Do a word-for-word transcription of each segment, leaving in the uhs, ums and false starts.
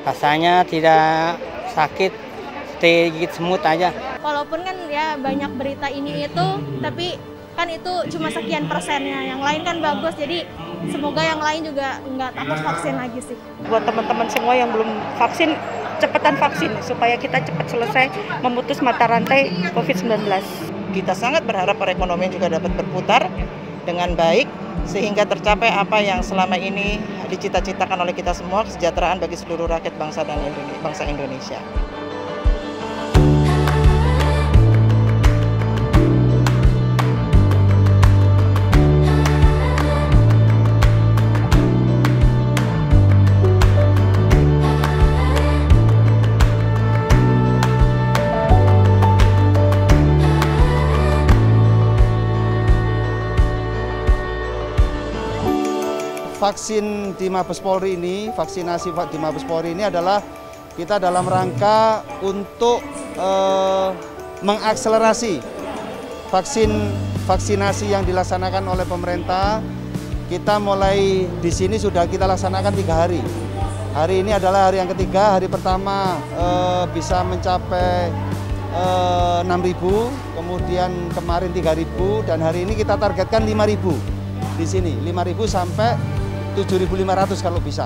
Rasanya tidak sakit, seperti gigit semut aja. Walaupun kan ya banyak berita ini itu, tapi kan itu cuma sekian persennya. Yang lain kan bagus, jadi semoga yang lain juga nggak takut vaksin lagi sih. Buat teman-teman semua yang belum vaksin, cepetan vaksin supaya kita cepat selesai memutus mata rantai covid sembilan belas. Kita sangat berharap perekonomian juga dapat berputar dengan baik sehingga tercapai apa yang selama ini dicita-citakan oleh kita semua, kesejahteraan bagi seluruh rakyat bangsa dan Indonesia, bangsa Indonesia. Vaksin di Mabes Polri ini, vaksinasi di Mabes Polri ini adalah kita dalam rangka untuk eh, mengakselerasi vaksin vaksinasi yang dilaksanakan oleh pemerintah. Kita mulai di sini sudah kita laksanakan tiga hari. Hari ini adalah hari yang ketiga. Hari pertama eh, bisa mencapai eh, enam ribu, kemudian kemarin tiga ribu, dan hari ini kita targetkan lima ribu di sini, lima ribu sampai tujuh ribu lima ratus kalau bisa.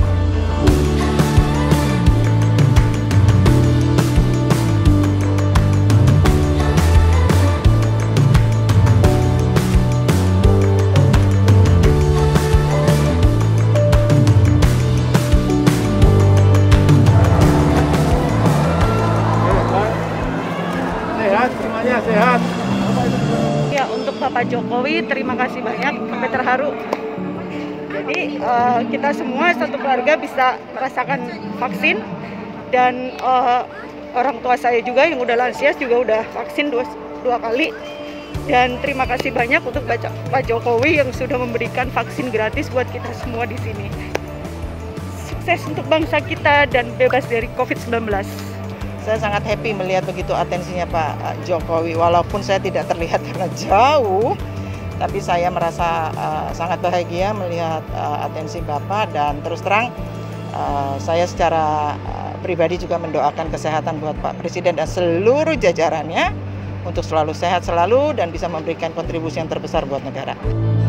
Sehat, semuanya sehat. Ya, untuk Bapak Jokowi terima kasih banyak, sampai terharu. Jadi uh, kita semua satu keluarga bisa merasakan vaksin, dan uh, orang tua saya juga yang udah lansia juga udah vaksin dua, dua kali. Dan terima kasih banyak untuk Pak Jokowi yang sudah memberikan vaksin gratis buat kita semua di sini. Sukses untuk bangsa kita dan bebas dari covid sembilan belas. Saya sangat happy melihat begitu atensinya Pak Jokowi, walaupun saya tidak terlihat karena jauh. Tapi saya merasa uh, sangat bahagia melihat uh, atensi Bapak, dan terus terang uh, saya secara uh, pribadi juga mendoakan kesehatan buat Pak Presiden dan seluruh jajarannya untuk selalu sehat selalu dan bisa memberikan kontribusi yang terbesar buat negara.